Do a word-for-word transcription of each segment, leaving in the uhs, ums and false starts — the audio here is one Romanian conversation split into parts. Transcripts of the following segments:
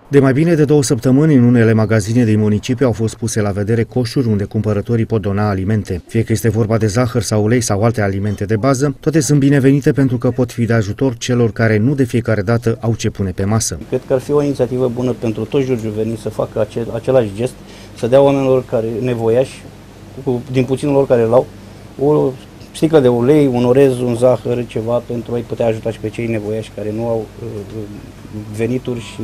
De mai bine de două săptămâni, în unele magazine din municipiu au fost puse la vedere coșuri unde cumpărătorii pot dona alimente. Fie că este vorba de zahăr sau ulei sau alte alimente de bază, toate sunt binevenite pentru că pot fi de ajutor celor care nu de fiecare dată au ce pune pe masă. Cred că ar fi o inițiativă bună pentru toți giurgiuvenii să facă acel, același gest, să dea oamenilor care nevoiași, cu, din puținul lor care l-au, o sticlă de ulei, un orez, un zahăr, ceva pentru a-i putea ajuta și pe cei nevoiași care nu au uh, venituri și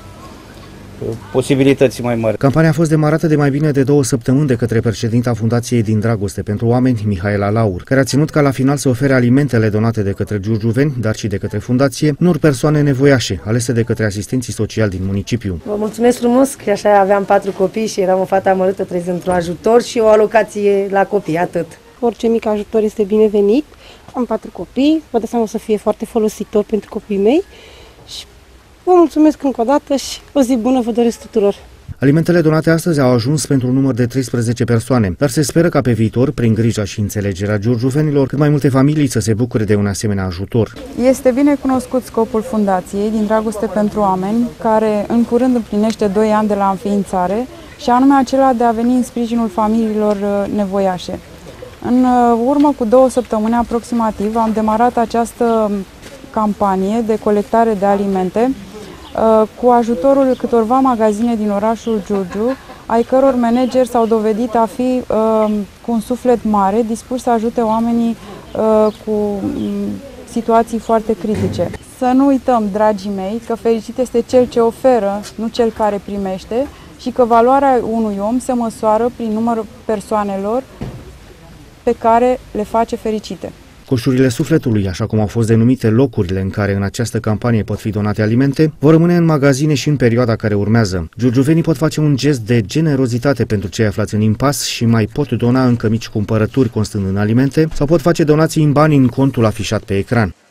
posibilități mai mari. Campania a fost demarată de mai bine de două săptămâni de către președinta Fundației Din Dragoste pentru Oameni, Mihaela Laur, care a ținut ca la final să ofere alimentele donate de către giurgiuveni, dar și de către fundație, unor persoane nevoiașe, alese de către asistenții sociali din municipiu. Vă mulțumesc frumos că așa aveam patru copii și eram o fată amărâtă, trăiesc într-un ajutor și o alocație la copii, atât. Orice mic ajutor este binevenit. Am patru copii, vă dați seama o să fie foarte folositor pentru copiii mei. Și vă mulțumesc încă o dată și o zi bună vă doresc tuturor! Alimentele donate astăzi au ajuns pentru un număr de treisprezece persoane, dar se speră ca pe viitor, prin grija și înțelegerea giurgiuvenilor, cât mai multe familii să se bucure de un asemenea ajutor. Este bine cunoscut scopul Fundației Din Dragoste pentru Oameni, care în curând împlinește doi ani de la înființare, și anume acela de a veni în sprijinul familiilor nevoiașe. În urmă cu două săptămâni aproximativ am demarat această campanie de colectare de alimente cu ajutorul câtorva magazine din orașul Giurgiu, ai căror manageri s-au dovedit a fi cu un suflet mare, dispuși să ajute oamenii cu situații foarte critice. Să nu uităm, dragii mei, că fericit este cel ce oferă, nu cel care primește, și că valoarea unui om se măsoară prin numărul persoanelor pe care le face fericite. Coșurile sufletului, așa cum au fost denumite locurile în care în această campanie pot fi donate alimente, vor rămâne în magazine și în perioada care urmează. Giurgiuvenii pot face un gest de generozitate pentru cei aflați în impas și mai pot dona încă mici cumpărături constând în alimente sau pot face donații în bani în contul afișat pe ecran.